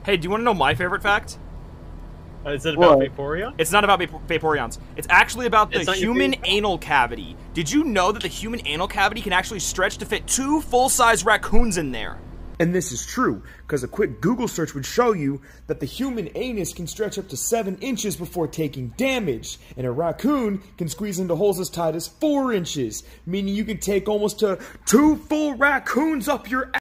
Hey, do you want to know my favorite fact? Is it about Vaporeon? It's not about Vaporeons. It's actually about the human anal cavity. Did you know that the human anal cavity can actually stretch to fit 2 full-size raccoons in there? And this is true, because a quick Google search would show you that the human anus can stretch up to 7 inches before taking damage, and a raccoon can squeeze into holes as tight as 4 inches, meaning you can take almost 2 full raccoons up your ass.